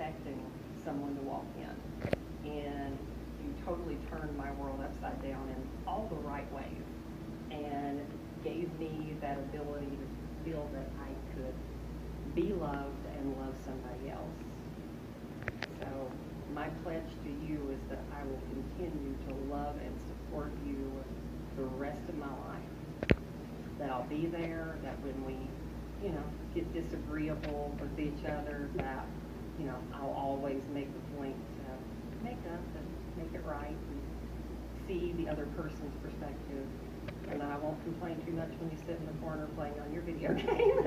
expecting someone to walk in. And you totally turned my world upside down in all the right ways and gave me that ability to feel that I could be loved and love somebody else. So my pledge to you is that I will continue to love and support you the rest of my life. That I'll be there, that when we, get disagreeable with each other, that, I'll always make the point to make up and make it right and see the other person's perspective. And that I won't complain too much when you sit in the corner playing on your video game.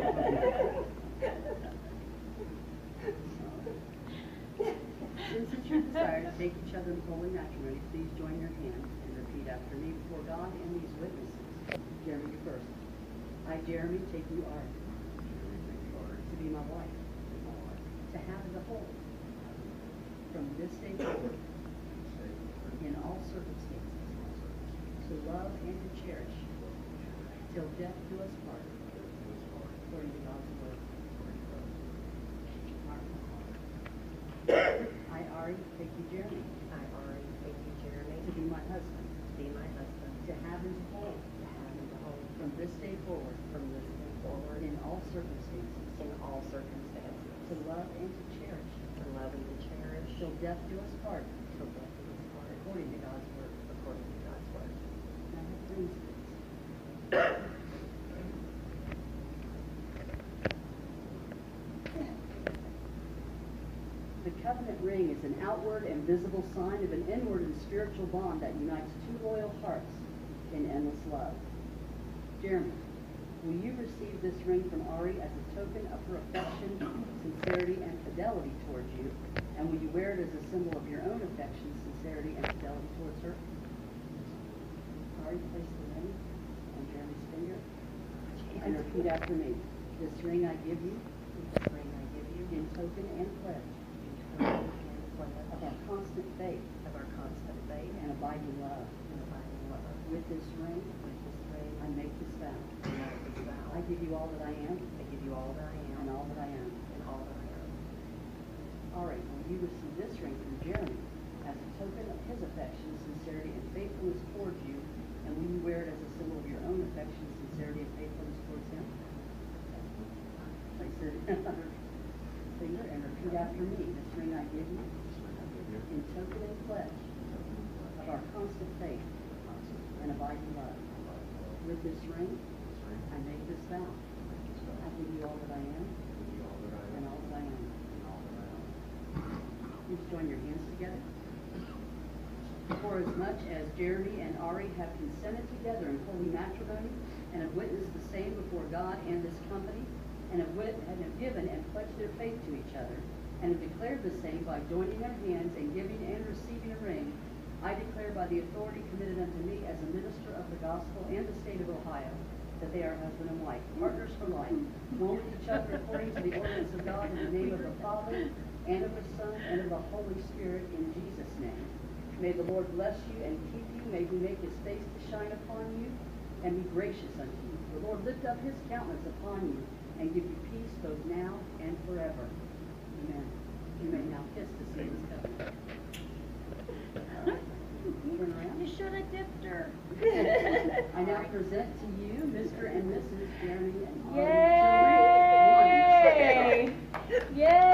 Since it's your desire to take each other in holy matrimony, please join your hands and repeat after me before God and these witnesses. Jeremy, you first. I, Jeremy, take you, Art, to be my wife, to have as a whole, from this day forward, in all circumstances, to love and to cherish, till death do us part, according to God's word. I, Ari, take you, Jeremy. I already take you, Jeremy, To be my husband. to be my husband, To have and to hold. to have and to hold From this day forward. from this day forward In all circumstances. in all circumstances, To love and to cherish. to love and to cherish Till death do us part. till death do us part, According to God's word. according to God's word. Now have rings, please. The covenant ring is an outward and visible sign of an inward and spiritual bond that unites two loyal hearts in endless love. Jeremy, will you receive this ring from Ari as a token of her affection, sincerity, and fidelity towards you? And will you wear it as a symbol of your own affection, sincerity, and fidelity towards her? Ari, place the ring on Jeremy's finger and repeat after me. This ring I give you This ring I give you in token and pledge in token and pledge of our constant faith of our constant faith and abiding love. and abiding love. With this ring, With this ring, I make this vow. I make this vow. I give you all that I am I give you all that I am and all that I am. and all that I am. All right, will you receive this ring from Jeremy as a token of his affection, sincerity, and faithfulness towards you? And will you wear it as a symbol of your own affection, sincerity, and faithfulness towards him? Place it on her finger and repeat after me. This ring I give you in token and pledge of our constant faith and abiding love. With this ring, I make this vow. I give you all that I am and all that I am. Please join your hands together. For as much as Jeremy and Ari have consented together in holy matrimony and have witnessed the same before God and this company, and have given and pledged their faith to each other, and have declared the same by joining their hands and giving and receiving a ring, I declare by the authority committed unto me as a minister of the gospel and the state of Ohio, that they are husband and wife, partners for life, one with each other according to the ordinance of God, in the name of the Father, and of the Son, and of the Holy Spirit, in Jesus' name. May the Lord bless you and keep you. May he make his face to shine upon you and be gracious unto you. The Lord lift up his countenance upon you and give you peace both now and forever. Amen. You may now kiss the sealed covenant. Turn around. You should have dipped her. I now present to you Mr. and Mrs. Jeremy and Ari Yay! Tilley. Yay!